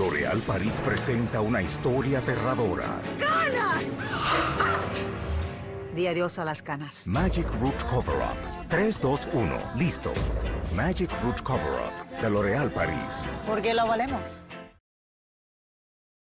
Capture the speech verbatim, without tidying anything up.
L'Oréal París presenta una historia aterradora. ¡Canas! Di adiós a las canas. Magic Root Cover Up. tres, dos, uno. Listo. Magic Root Cover Up de L'Oréal París. ¿Por qué lo valemos?